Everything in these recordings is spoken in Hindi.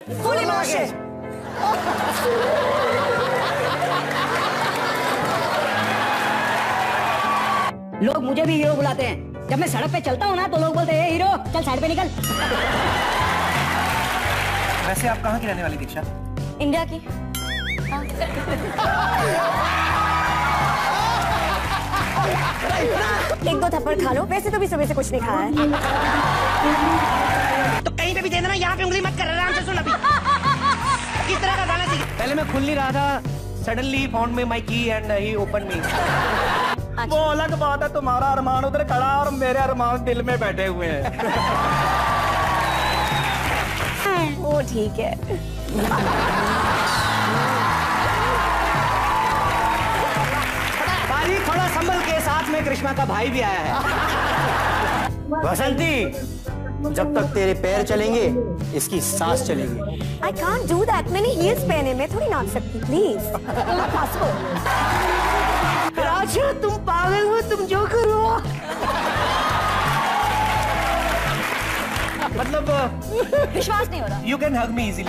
Fully mortgage. लोग मुझे भी हीरो बुलाते हैं। जब मैं सड़क पे चलता हूँ ना तो लोग बोलते हैं हीरो चल साइड पे निकल। वैसे आप कहाँ की रहने वाली दीक्षा? इंडिया की। एक दो थप्पड़ खा लो, वैसे तो भी सुबह से कुछ नहीं खाया है। तो कहीं पे भी दे देना, यहाँ पे उंगली मत कर, आराम से सुन अभी। किस तरह का गाना चाहिए? पहले मैं खुल नहीं रहा था, suddenly found me my key and he open me. वो अलग बात है, तुम्हारा अरमान उधर खड़ा और मेरे अरमान दिल में बैठे हुए हैं। वो ठीक है। बाजी थोड़ा संभल के, साथ में कृष्णा का भाई भी आया है। बसंती, जब तक तेरे पैर चलेंगे इसकी सांस चलेगी। I can't do that. मैंने हील्स पहने, मैं थोड़ी नाच सकती, प्लीज। राजा तुम पागल हो, तुम जो करो। मतलब विश्वास नहीं हो रहा। You can hug me easily.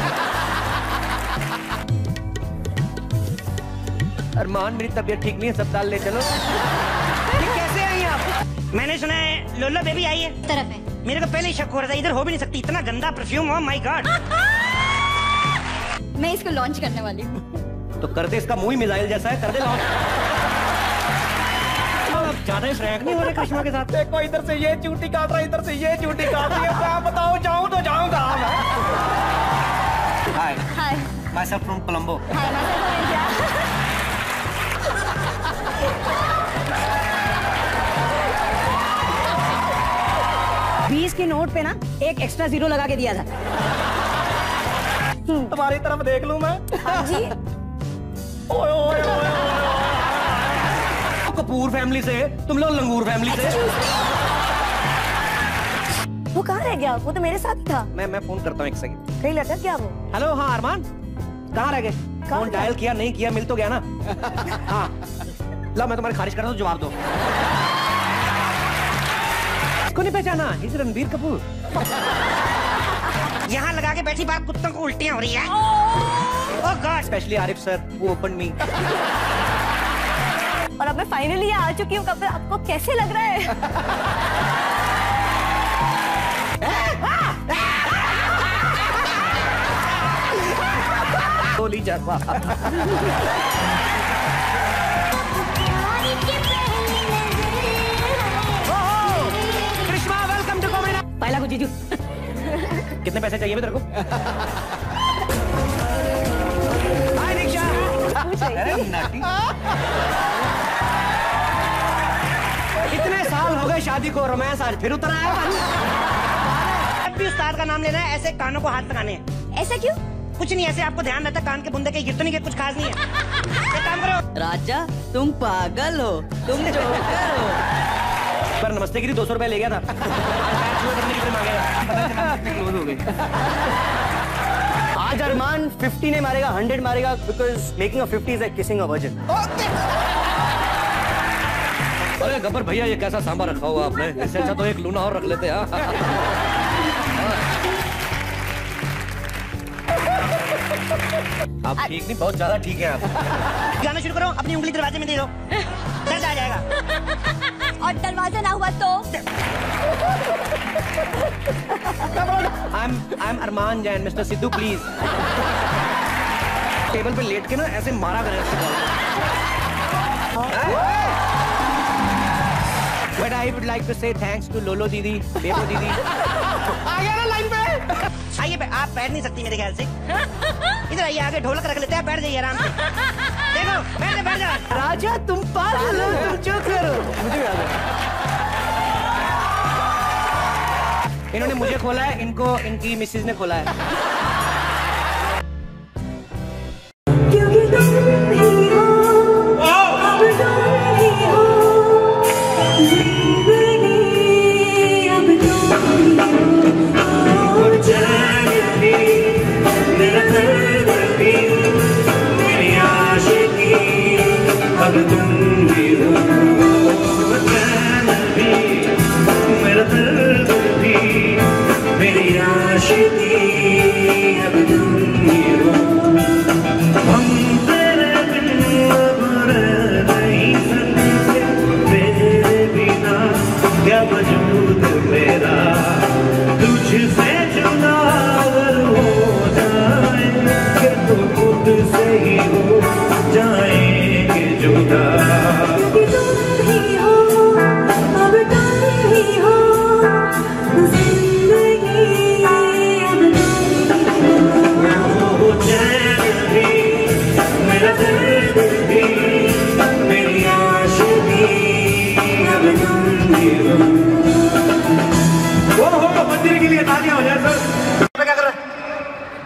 Arman मेरी तबीयत ठीक नहीं है, अस्पताल ले चलो। कैसे आई आप? मैंने सुना है लोलो बेबी आई है। तरफ है। मेरे को पहले ही शक हो रहा था, इधर हो भी नहीं सकती, इतना गंदा परफ्यूम। Oh my God. मैं इसको लॉन्च करने वाली हूँ। तो कर दे, इसका मुंह ही मिसाइल जैसा है, कर दे लॉन्च। ज्यादा ही फ्रैंक नहीं हो रहे कृष्णा के साथ। देखो इधर से ये चूटी काट रहा है, इधर से ये चूटी काट रही है। मैं बताओ जाऊं तो जाऊं कहाँ मैं? Hi hi myself from Colombo. हाय बीस के नोट पे ना एक एक्स्ट्रा जीरो लगा के दिया था। तुम्हारी तरफ देख लूं मैं? हाँ जी। ओए ओए ओए कपूर फैमिली से, तुम लोग लंगूर फैमिली से। वो कहाँ रह गया? वो तो मेरे साथ ही था। मैं फोन करता हूँ, एक सेकंड। कहीं लटक गया वो। हेलो, हाँ अरमान, कहाँ रह गए? फोन डायल किया, नहीं किया, मिल तो गया ना? हाँ लो, मैं तुम्हारी खारिज कर रहा हूँ, जवाब दो। इसको नहीं पहचाना? इस रणबीर कपूर। यहाँ लगा के बैठी बात, कुत्तों को उल्टियाँ हो रही है। Oh god. Specially Arif sir, वो ओपन मी। और अब मैं फाइनली आ चुकी हूँ। कपिल, आपको कैसे लग रहा है? गोली जरवा। Krishna, welcome to comedy. पहला को जीजू। कितने पैसे चाहिए तेरे को? हाय दीक्षा। अरे नाटी। इतने साल हो गए शादी को, रोमांस आज फिर उतर आया। जब भी उस्ताद का नाम लेना है, ऐसे कानों को हाथ लगाने हैं। ऐसा क्यों? कुछ नहीं, ऐसे आपको ध्यान रहता कान के बुंदे के गिर तो नहीं गए, कुछ खास नहीं है। एक काम करो। राजा तुम पागल हो, तुम जोकर हो। पर नमस्ते गिरी 200 रुपए ले गया था। क्लोज हो गई। आज अरमान 50 नहीं मारेगा, 100 मारेगा, because making a 50 is like kissing a virgin. अरे गब्बर भैया, ये कैसा सांभर रखा हुआ आपने? इससे अच्छा तो एक लूना और रख लेते। हाँ आप ठीक नहीं, बहुत ज्यादा ठीक है आप। गाना शुरू करो, अपनी उंगली दरवाजे में दे दो, दर्द आ जाएगा। और दरवाजा ना हुआ तो? I'm Arman Jain, mister Sidhu please. Table पे लेट के ना ऐसे मारा करें इसके ball. But I would like to say thanks to लोलो दीदी, बेबो दीदी। आ गया ना लाइन पे? आइए, आप बैठ नहीं सकती मेरे ख्याल से। इधर आइए, आगे ढोलक रख लेते हैं, बैठ जाइए आराम से। देखो, बैठ जा। राजा तुम पागल हो, तुम जोकर हो। मुझे याद है। इन्होंने मुझे खोला है, इनको इनकी मिसेज ने खोला है। मेरा दर्द भी मेरी आशिकी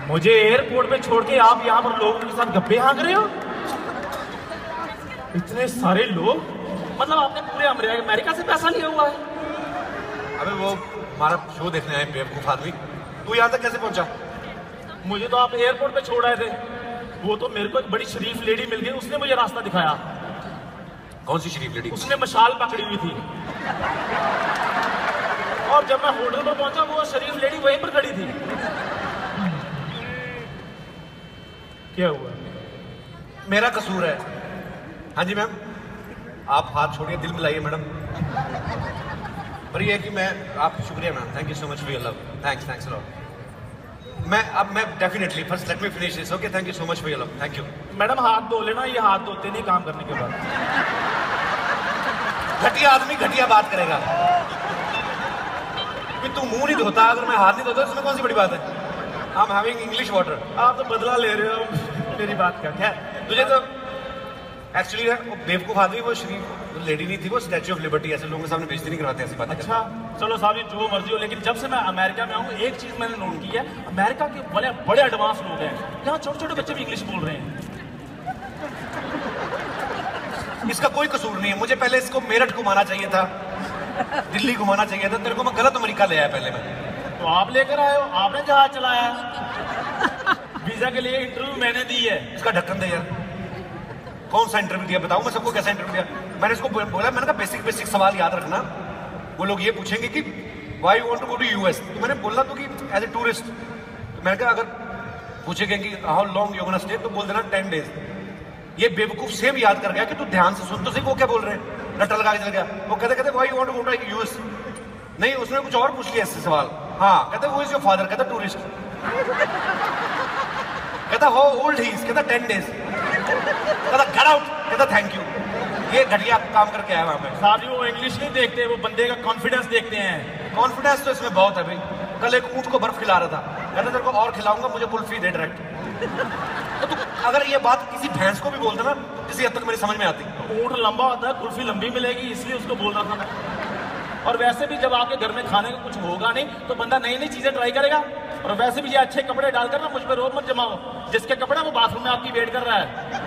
मुझे एयरपोर्ट पे छोड़ के आप यहाँ पर लोगों के साथ गप्पे हाँक रहे हो? इतने सारे लोग, मतलब आपने पूरे अमेरिका से पैसा लिया हुआ है? अबे वो हमारा शो देखने आए बेवकूफ आदमी, तू यहाँ तक कैसे पहुंचा? मुझे तो आप एयरपोर्ट पे छोड़ आए थे। वो तो मेरे को एक बड़ी शरीफ लेडी मिल गई, उसने मुझे रास्ता दिखाया। कौन सी शरीफ लेडी? उसने मशाल पकड़ी हुई थी और जब मैं होटल पर पहुंचा वो शरीफ लेडी वहीं पर खड़ी थी। क्या हुआ? मेरा कसूर है। हाँ जी मैम, आप हाथ छोड़िए, दिल मिलाइए मैडम। पर ये है कि आप शुक्रिया ma'am, thank you so much for your love, thanks lot. मैं definitely first let me finish this, okay, thank you so much for your love, thank you. Madam हाथ धो लेना, ये हाथ धोते नहीं काम करने के बाद। घटिया आदमी घटिया बात करेगा। तू मुंह नहीं धोता, अगर मैं हाथ नहीं धोता इसमें कौन सी बड़ी बात है? I am having English water. आप तो बदला ले रहे हो मेरी बात का। क्या तुझे तो एक्चुअली वो बेवकूफ आदमी, वो शरीफ लेडी नहीं थी, वो स्टैच्यू ऑफ लिबर्टी ऐसे लोगों के सामने बेइज्जती नहीं करवाते ऐसी बात। अच्छा चलो साहब, जो मर्जी हो, लेकिन जब से मैं अमेरिका में आऊँ एक चीज मैंने नोट की है, अमेरिका के बड़े बड़े एडवांस लोग हैं। यहाँ छोटे छोटे बच्चे भी इंग्लिश बोल रहे हैं। इसका कोई कसूर नहीं है। मुझे पहले इसको मेरठ घुमाना चाहिए था, दिल्ली घुमाना चाहिए था। तेरे को मैं गलत अमेरिका ले आया पहले मैं। तो आप लेकर आए हो, आपने जहाज चलाया। वीजा के लिए इंटरव्यू मैंने दी है। इसका ढक्कन दे यार, कौन सा इंटरव्यू दिया बताऊं मैं सबको? कैसा इंटरव्यू दिया? मैंने इसको बोला, मैंने कहा बेसिक सवाल याद रखना। वो लोग ये पूछेंगे कि why you want to go to US. तो मैंने बोला तो कि एज ए टूरिस्ट। तो मैंने कहा अगर पूछेंगे कि how long you gonna stay, तो बोल देना 10 डेज। ये बेवकूफ सेम याद कर गया कि तू ध्यान से सुन तो सही वो क्या बोल रहे हैं। रट्टा लगा के चल गया। वो कहते why you want to go to US. नहीं, उसने कुछ और पूछ लिया इससे सवाल। हाँ, कहते वो इज योर फादर। कहता टूरिस्ट। कहता हाउ ओल्ड ही इज। कहता 10 डेज। कहता गेट आउट। कहता थैंक यू। ये घटिया काम करके आया वहां पे। साहब जी वो इंग्लिश नहीं देखते, वो बंदे का कॉन्फिडेंस देखते हैं। कॉन्फिडेंस तो इसमें बहुत है भाई। कल एक ऊंट को बर्फ खिला रहा था, कहता तेरे को और खिलाऊंगा, मुझे कुल्फी दे डायरेक्ट। तो तू अगर ये बात किसी भैंस को भी बोलता ना, किसी हद तक मेरी समझ में आती। ऊंट लंबा होता है, कुल्फी लंबी मिलेगी, इसलिए उसको बोल रहा था मैं। और वैसे भी जब आपके घर में खाने को कुछ होगा नहीं तो बंदा नई नई चीजें ट्राई करेगा। और वैसे भी ये अच्छे कपड़े डालकर ना मुझ पर रोब मत जमाओ। जिसके कपड़े वो बाथरूम में आपकी वेट कर रहा है।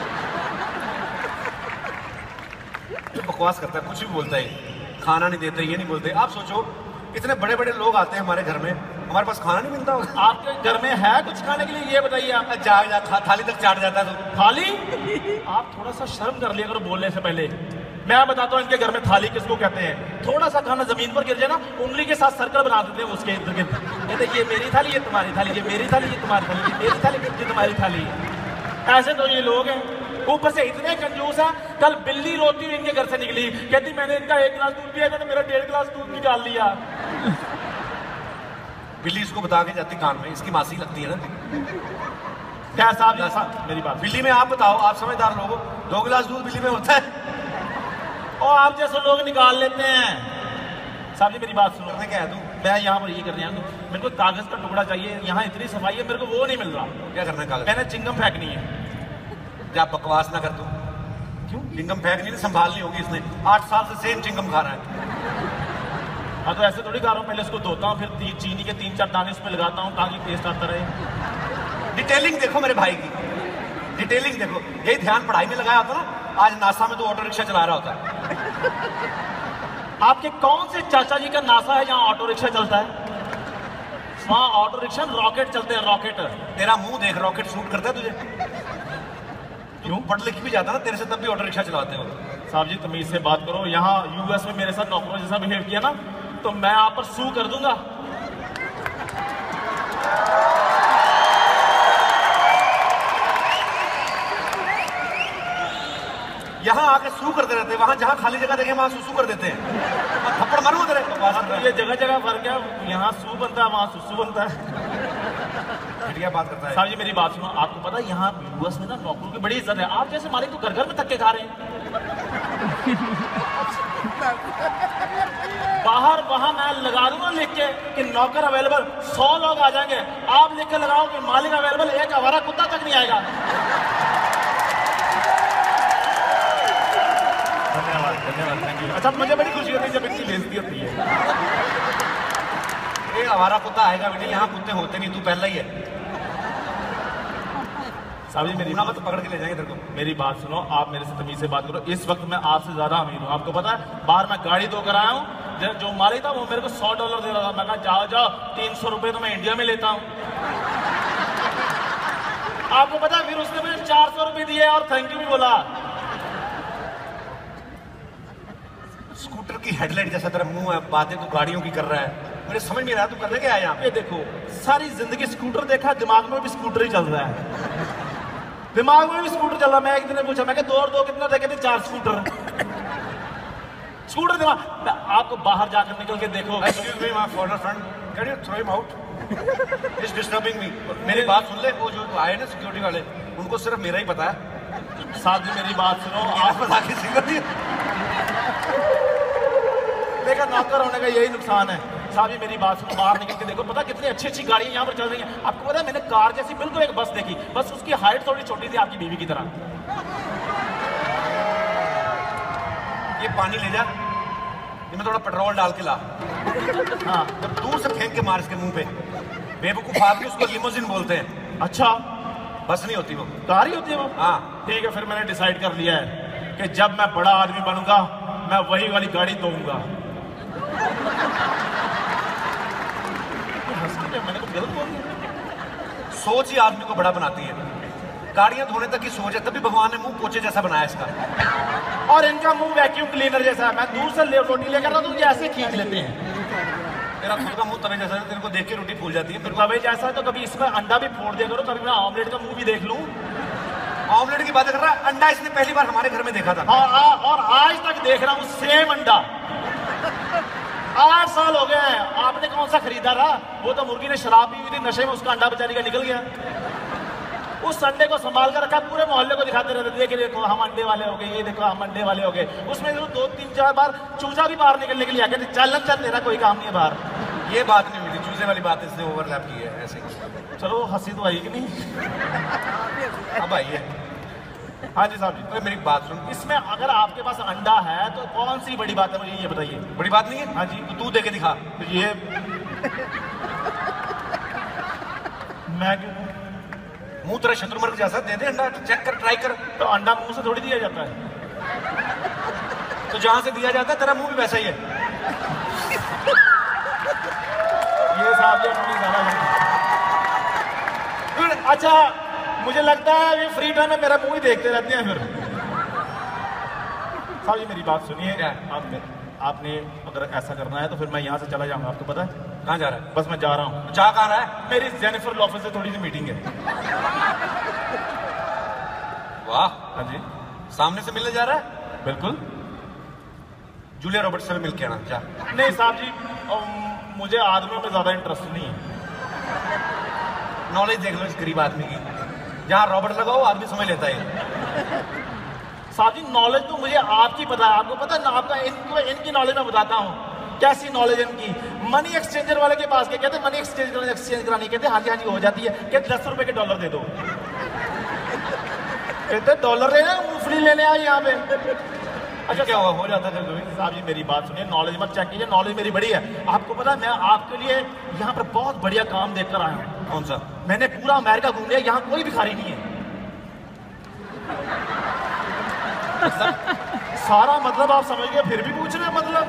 बकवास करता है, कुछ भी बोलता है। खाना नहीं देते, ये नहीं बोलते। आप सोचो इतने बड़े बड़े लोग आते हैं हमारे घर में, हमारे पास खाना नहीं मिलता होगा। आपके घर में है कुछ खाने के लिए? ये बताइए आप। थाली तक चाट जाता है तो। थाली? आप थोड़ा सा शर्म कर लिया करो बोलने से पहले। मैं बताता हूँ इनके घर में थाली किसको कहते हैं। थोड़ा सा खाना जमीन पर गिर जाए ना, उंगली के साथ सर्कल बना देते हैं उसके इर्द गिर्द। कहते ये मेरी थाली, ये तुम्हारी थाली, ये मेरी थाली, ये तुम्हारी थाली, ये मेरी थाली, ये तुम्हारी थाली। ऐसे तो ये लोग हैं। ऊपर से इतने कंजूस हैं। कल बिल्ली रोती हुई इनके घर से निकली, कहती मैंने इनका 1 गिलास दूध पिया, इन्होंने मेरा 1.5 गिलास दूध निकाल लिया। बिल्ली इसको बता के जाती कान में, इसकी मासी लगती है ना। क्या साहब मेरी बात? बिल्ली में आप बताओ, आप समझदार लोगो, 2 गिलास दूध बिल्ली में होता है और आप जैसे लोग निकाल लेते हैं। साहब जी मेरी बात सुनो। मैं क्या है तू? मैं यहाँ पर ये करने आया हूँ, मेरे को कागज का टुकड़ा चाहिए। यहाँ इतनी सफाई है, मेरे को वो नहीं मिल रहा। क्या करना है कागज? मैंने चिंगम फेंकनी है। क्या बकवास ना कर तू। क्यों? चिंगम फेंकनी नहीं, संभालनी होगी इसने। 8 साल से सेम चिंगम खा रहा है। हाँ तो ऐसे थोड़ी खा रहा हूँ, पहले इसको धोता हूँ, फिर चीनी के 3-4 दाने उसमें लगाता हूँ ताकि टेस्ट आता रहे। डिटेलिंग देखो मेरे भाई की, डिटेलिंग देखो। यही ध्यान पढ़ाई में लगाया होता ना, आज नासा में तो ऑटो रिक्शा चला रहा होता है। आपके कौन से चाचा जी का नासा है जहाँ ऑटो रिक्शा चलता है? वहाँ ऑटो रिक्शा रॉकेट चलते हैं, रॉकेट। तेरा मुंह देख, रॉकेट शूट करता है तुझे? क्यों? पढ़ लिख भी जाता ना तेरे से, तब भी ऑटो रिक्शा चलाते हो। साहब जी तमीज से बात करो। यहाँ यूएस में मेरे साथ नौकरों जैसा बिहेव किया ना, तो मैं आप पर सू कर दूंगा। यहाँ आके सू करते रहते हैं, वहां जहाँ खाली जगह देखे वहां सू कर देते हैं। थप्पड़ मारूंगा तेरे। ये जगह जगह फर्क है, यहाँ सू बनता है, वहाँ सुसु बनता है। घटिया बात करता है। साहब जी मेरी बात सुनो, आपको पता है यहाँ यूएस में ना नौकरों की बड़ी इज्जत है। आप जैसे मालिक तो घर घर में धक्के खा रहे हैं। बाहर वहां मैं लगा दूंगा लिख के कि नौकर अवेलेबल, 100 लोग आ जाएंगे। आप लिख के लगाओ कि मालिक अवेलेबल, एक आवारा कुत्ता तक नहीं आएगा। धन्यवाद धन्यवाद, थैंक यू। अच्छा मुझे बड़ी खुशी होती है जब इतनी बेइज्जती होती है। ये आवारा कुत्ता आएगा बेटे, यहाँ कुत्ते होते नहीं, तू पहला ही है। साहब जी मेरी ना मत पकड़ के ले जाएंगे तेरे को। मेरी बात सुनो, आप मेरे से तमीज से बात करो। इस वक्त मैं आपसे ज्यादा अमीर हूँ, आपको पता है। बाहर मैं गाड़ी धोकर आया हूँ, जो मालिक था वो मेरे को $100 दे रहा था। मैं कहा जाओ जाओ, 300 रुपए तो मैं इंडिया में लेता हूँ। आपको पता है फिर उसने मुझे 400 रुपए दिए और थैंक यू भी बोला। स्कूटर की हेडलाइट जैसा तेरा मुंह है, बातें तू गाड़ियों की कर रहा है, मुझे समझ नहीं रहा तू करने क्या आया यहाँ पे। ये देखो, सारी जिंदगी स्कूटर देखा, दिमाग में भी स्कूटर ही चल रहा है। दिमाग में भी स्कूटर चल रहा है। मैं एक दिन ने पूछा, मैं दो और दो कितना देखे थे? 4 स्कूटर। स्कूटर दिमाग। आपको बाहर जाकर निकल के देखो। Excuse me, my former friend, can you throw him out? He's disturbing me. मेरी बात सुन ले, वो जो आए ना सिक्योरिटी वाले, उनको सिर्फ मेरा ही पता है। साहब जी मेरी बात सुनो, आप बता के सिक्योरिटी देखा, नौकर होने का यही नुकसान है। साहब जी मेरी बात सुनो, बाहर निकल के देखो, पता कितनी अच्छी अच्छी गाड़ियां यहाँ पर चल रही हैं। आपको पता है, मैंने कार जैसी बिल्कुल एक बस देखी, बस उसकी हाइट थोड़ी छोटी थी, आपकी बीवी की तरह। ये पानी ले जा, इनमें थोड़ा पेट्रोल डाल के ला। हाँ जब दूर से फेंक के मार इसके मुंह पे। बेवकूफ आदमी उसको लिमोजिन बोलते हैं। अच्छा, बस नहीं होती वो, कार ही होती है वो। हाँ ठीक है, फिर मैंने डिसाइड कर लिया है कि जब मैं बड़ा आदमी बनूंगा, मैं वही वाली गाड़ी दूंगा। मैंने कुछ गलत बोल दिया? सोच ही आदमी को बड़ा बनाती है। गाड़ियां धोने तक की सोच है, तभी भगवान ने मुंह पोछे जैसा बनाया इसका। और इनका मुंह वैक्यूम क्लीनर जैसा है। मैं दूर से रोटी लेकर आता हूँ तो ये ऐसे खींच लेते हैं। तेरा खुद का मुंह तवे जैसा है, तेरे को देख के रोटी फूल जाती है। फिर तवे जैसा है तो कभी इसमें अंडा भी फोड़ दिया करो, कभी मैं ऑमलेट का मुंह भी देख लूं। ऑमलेट की बात कर रहा है, अंडा इसने पहली बार हमारे घर में देखा था। और आज तक देख रहा हूँ सेम अंडा। 8 साल हो गए हैं। आपने कौन सा खरीदा था? वो तो मुर्गी ने शराब पी हुई थी, नशे में उसका अंडा बेचारी का निकल गया। उस अंडे को संभाल कर रखा, पूरे मोहल्ले को दिखाते रहते, देखिए देखो हम अंडे वाले हो गए, ये देखो हम अंडे वाले हो गए। उसमें 2-3-4 बार चूजा भी बाहर निकलने के लिए आ गया। चल तेरा कोई काम नहीं है बाहर। ये बात नहीं हुई थी, चूजे वाली बात इसने ओवरलैप की है ऐसे। चलो हंसी तो आई कि नहीं? अब आई है। हाँ जी साहब जी, तो मेरी बात सुन, इसमें अगर आपके पास अंडा है तो कौन सी बड़ी बात है, मुझे ये बताइए। बड़ी बात नहीं है। हाँ जी, तो तू दे के दिखा। तो ये मैं क्यों? मुंह तेरा शत्रुमर्ग जैसा, दे दे अंडा, चेक कर, ट्राई कर। तो अंडा मुंह से थोड़ी दिया जाता है। तो जहां से दिया जाता है तेरा मुंह भी वैसा ही है। ये साहब जी अपनी ज्यादा अच्छा, मुझे लगता है ये फ्री टाइम में मेरा मुंह ही देखते रहते हैं। फिर साहब जी मेरी बात सुनिए। आपने अगर ऐसा करना है तो फिर मैं यहाँ से चला जाऊंगा। आपको पता है कहाँ जा रहा है? बस मैं जा रहा हूँ। जा कहाँ रहा है? मेरी जेनिफर लॉपेज से थोड़ी सी मीटिंग है। वाह। हाँ जी, सामने से मिलने जा रहा है? बिल्कुल। जूलिया रॉबर्ट्स से भी मिल के आना जा। नहीं साहब जी, मुझे आदमियों में ज्यादा इंटरेस्ट नहीं है। नॉलेज देख लो इस गरीब आदमी की, जहाँ रॉबर्ट लगाओ आदमी समझ लेता है। साहब जी नॉलेज तो मुझे आपकी पता है। आपको पता है ना, आपका इनकी नॉलेज मैं बताता हूँ। कैसी नॉलेज इनकी? मनी एक्सचेंजर वाले के पास गए, कहते मनी एक्सचेंज करानी, कहते हाँ जी हो जाती है। कहते 10 रुपए के डॉलर दे दो। कहते डॉलर लेना, मूंगफली लेने आए यहाँ पे। अच्छा क्या हुआ, हो जाता है कभी? साहब जी मेरी बात सुनिए, नॉलेज मत चेक कीजिए, नॉलेज मेरी बड़ी है। आपको पता है मैं आपके लिए यहाँ पर बहुत बढ़िया काम देखकर आया हूँ। कौन सा? मैंने पूरा अमेरिका घूम लिया, यहाँ कोई भिखारी नहीं है। सारा मतलब आप समझ गए, फिर भी पूछ रहे हैं मतलब।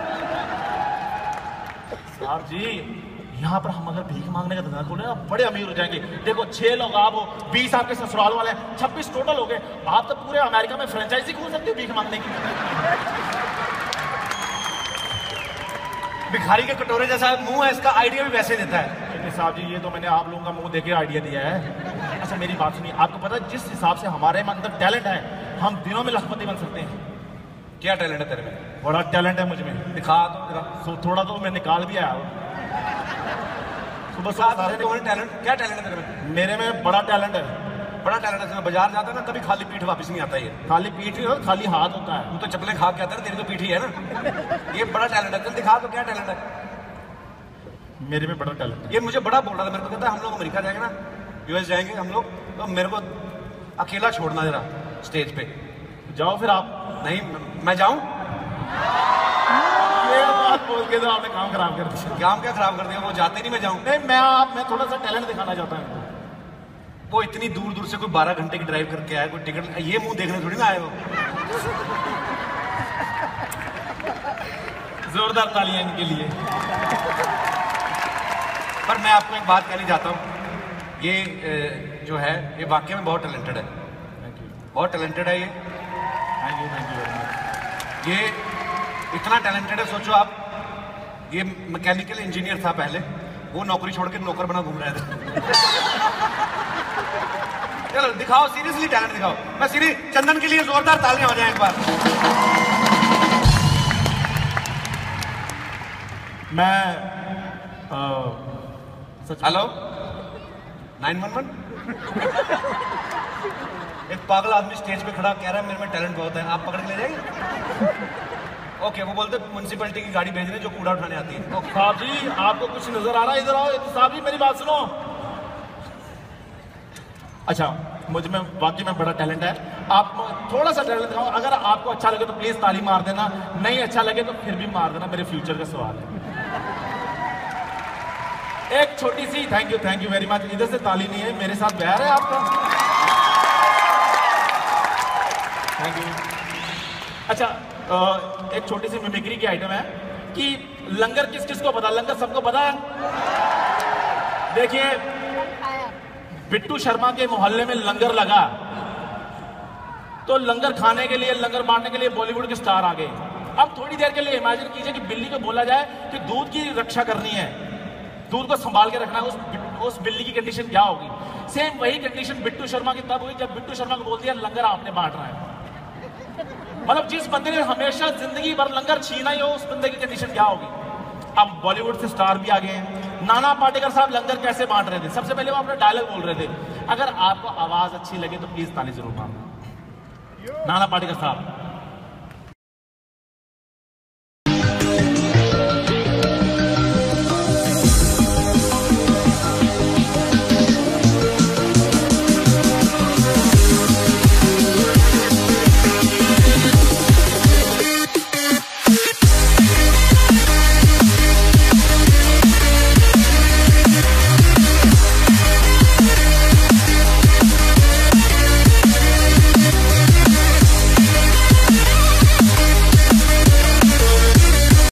साहब जी यहाँ पर हम अगर भीख मांगने का धंधा खोले ना, बड़े अमीर हो जाएंगे। देखो 6 लोग आप हो, 20 आपके ससुराल वाले हैं, 26 टोटल हो गए। आप तो पूरे अमेरिका में फ्रेंचाइजी खोल सकते हो भीख मांगने की। भिखारी के कटोरे जैसा मुंह है इसका, आइडिया भी वैसे देता है। साहब जी ये तो मैंने आप लोगों का मुंह देके आइडिया दिया है। अच्छा मेरी बात सुनिए, आपको पता है जिस हिसाब से हमारे अंदर टैलेंट है, हम दिनों में लखपति बन सकते हैं। क्या टैलेंट है तेरे में? बड़ा टैलेंट है मुझ में। दिखा तो जरा। थोड़ा तो मैं निकाल भी आया। सुबह सारे टैलेंट, क्या टैलेंट है तेरे में? मेरे में बड़ा टैलेंट है। बड़ा टैलेंट है। बाजार जाता है ना, कभी खाली पीठ वापस नहीं आता। ये खाली पीठ नहीं होता, खाली हाथ होता है। तू तो चप्पलें खा के आता है, तेरी तो पीठ ही है ना। ये बड़ा टैलेंट है। चल दिखा तो क्या टैलेंट है? मेरे में बड़ा टैलेंट है। ये मुझे बड़ा बोल रहा था, मेरे को कहता है हम लोग अमेरिका जाएंगे ना, यूएस जाएंगे हम लोग, तो मेरे को अकेला छोड़ना जरा स्टेज पे। जाओ फिर आप। नहीं मैं जाऊं? ये बात बोल के तो आपने काम खराब कर दिया। काम क्या खराब कर दिया? वो जाते नहीं, मैं जाऊं। नहीं मैं थोड़ा सा टैलेंट दिखाना चाहता हूँ। वो इतनी दूर दूर से कोई 12 घंटे की ड्राइव करके आया, कोई टिकट, ये मुंह देखने थोड़ी ना आए हो। जोरदार तालियां इनके लिए। पर मैं आपको एक बात कहनी चाहता हूँ, ये जो है ये वाकई में बहुत टैलेंटेड है, बहुत टैलेंटेड है ये। Thank you very much. ये इतना टैलेंटेड है, सोचो आप, ये मैकेनिकल इंजीनियर था पहले, वो नौकरी छोड़ के नौकर बना घूम रहे थे। चलो दिखाओ, सीरियसली टैलेंट दिखाओ। मैं सीरियस, चंदन के लिए जोरदार तालियां हो जाएं एक बार। मैं हेलो 911। एक पागल आदमी स्टेज पे खड़ा कह रहा है मेरे में टैलेंट बहुत है, आप पकड़ के ले जाएंगे? ओके, वो बोलते म्युनिसिपैलिटी की गाड़ी भेज रहे जो कूड़ा उठाने आती है। ओके साहब जी, आपको कुछ नजर आ रहा है? इधर आओ साहब जी, मेरी बात सुनो। अच्छा, मुझ में वाकई में बड़ा टैलेंट है। आप थोड़ा सा टैलेंट दिखाओ, अगर आपको अच्छा लगे तो प्लीज ताली मार देना, नहीं अच्छा लगे तो फिर भी मार देना, मेरे फ्यूचर का सवाल है। एक छोटी सी, थैंक यू वेरी मच। इधर से ताली नहीं है, मेरे साथ बैर है आपका। Thank you. अच्छा, एक छोटी सी मिमिक्री की आइटम है कि लंगर किस किस को पता? लंगर सबको पता है? देखिए, बिट्टू शर्मा के मोहल्ले में लंगर लगा, तो लंगर खाने के लिए, लंगर बांटने के लिए बॉलीवुड के स्टार आ गए। अब थोड़ी देर के लिए इमेजिन कीजिए कि बिल्ली को बोला जाए कि दूध की रक्षा करनी है, दूध को संभाल के रखना है, उस बिल्ली की कंडीशन क्या होगी? सेम वही कंडीशन बिट्टू शर्मा की तब हुई जब बिट्टू शर्मा को बोल दिया लंगर आपने बांटना है। मतलब जिस बंदे ने हमेशा जिंदगी भर लंगर छीना ही हो, उस बंदे की कंडीशन क्या होगी? अब बॉलीवुड से स्टार भी आ गए हैं। नाना पाटेकर साहब लंगर कैसे बांट रहे थे? सबसे पहले वो अपना डायलॉग बोल रहे थे। अगर आपको आवाज अच्छी लगे तो प्लीज ताली जरूर मारना। नाना पाटेकर साहब